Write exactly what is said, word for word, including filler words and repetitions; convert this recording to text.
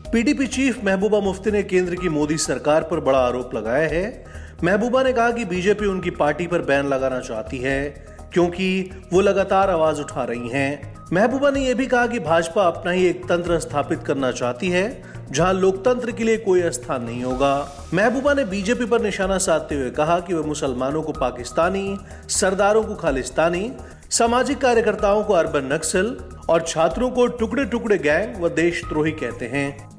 PDP chief Mehbooba Mufti ने केंद्र की मोदी सरकार पर बड़ा आरोप लगाया है। महबूबा ने कहा कि बीजेपी उनकी पार्टी पर बैन लगाना चाहती है क्योंकि वो लगातार आवाज उठा रही हैं। महबूबा ने यह भी कहा कि भाजपा अपना ही एक तंत्र स्थापित करना चाहती है जहां लोकतंत्र के लिए कोई स्थान नहीं होगा। महबूबा ने बीजेपी पर निशाना साधते हुए कहा कि वह मुसलमानों को पाकिस्तानी, सरदारों को खालिस्तानी, सामाजिक कार्यकर्ताओं को अर्बन नक्सल और छात्रों को टुकड़े टुकड़े गैंग व देशद्रोही कहते हैं।